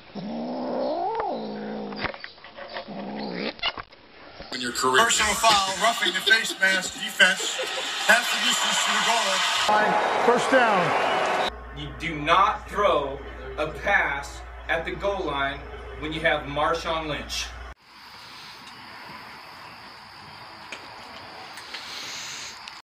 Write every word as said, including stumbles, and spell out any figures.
In your career. Personal foul, roughing the face mask defense. Half the distance to the goal line. First down. You do not throw a pass at the goal line when you have Marshawn Lynch.